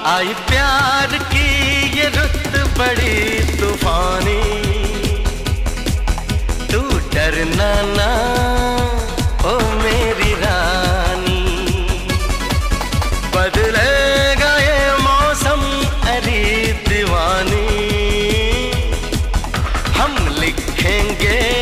आई प्यार की ये रुत बड़ी तूफानी, तू डरना ना ओ मेरी रानी। बदलेगा ये मौसम अरे दीवानी, हम लिखेंगे